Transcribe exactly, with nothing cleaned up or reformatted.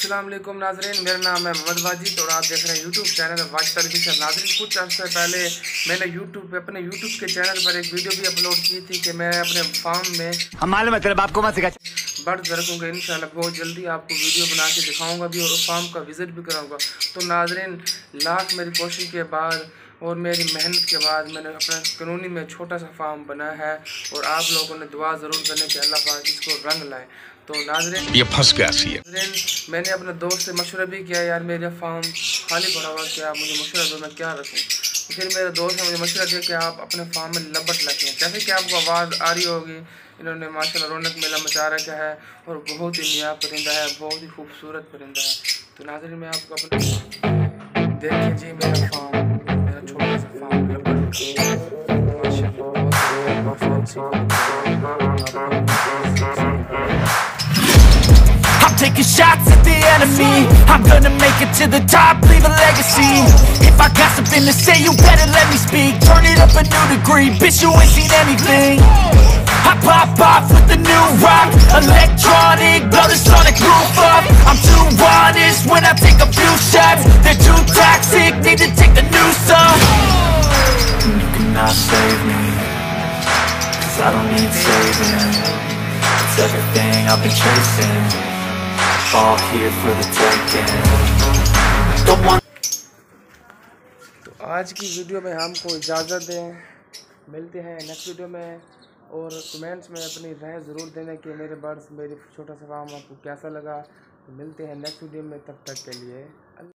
अस्सलाम वालेकुम नाज़रीन, मेरा नाम है वाजिद और आप देख रहे हैं यूट्यूब चैनल वाजिदaliofficial। नाज़रीन, कुछ अर्से पहले मैंने यूट्यूब पे अपने यूट्यूब के चैनल पर एक वीडियो भी अपलोड की थी कि मैं अपने फार्म में हमारे मतलब आपको मत सिखा बर्ड रखूँगा। इंशाल्लाह बहुत जल्दी आपको वीडियो बना के दिखाऊँगा भी और फार्म का विज़िट भी कराऊँगा। तो नाज़रीन, लाख मेरी कोशिश के बाद और मेरी मेहनत के बाद मैंने अपना कानूनी में छोटा सा फार्म बनाया है और आप लोगों ने दुआ ज़रूर करने कि अल्लाह पाक इसको रंग लाए। तो नाज़रीन, ये फंस गया सी है। मैंने अपने दोस्त से मशवरा भी किया, यार मेरा फार्म खाली पड़ा हुआ, क्या मुझे मशवरा दो, मैं क्या रखूँ। तो फिर मेरे दोस्त ने मुझे मशवरा दिया कि आप अपने फार्म में लबट रखें। जैसे कि आपको आवाज़ आ रही होगी, इन्होंने माशाल्लाह रौनक मेला मचा रखा है और बहुत ही नया परिंदा है, बहुत ही खूबसूरत परिंदा है। तो नाज़रीन, मैं आपको अपने देखिए जी मेरा फार्म, मेरा छोटा सा farm I'm taking shots at the enemy. I'm gonna make it to the top, leave a legacy. If I got something to say, you better let me speak. Turn it up a new degree, bitch, you ain't seen anything. I pop off with the new rock, electronic, blow the sonic roof up. I'm too honest when I take a few shots. They're too toxic, need to take the noose off. You cannot save me, cause I don't need saving. It's everything I've been chasing, all here for the taking. Don't want. तो आज की video में हमको इजाज़त दें, मिलते हैं next video में और कमेंट्स में अपनी राय ज़रूर देना कि मेरे बर्ड्स, मेरी छोटा सा फार्म आपको कैसा लगा। तो मिलते हैं नेक्स्ट वीडियो में, तब तक के लिए।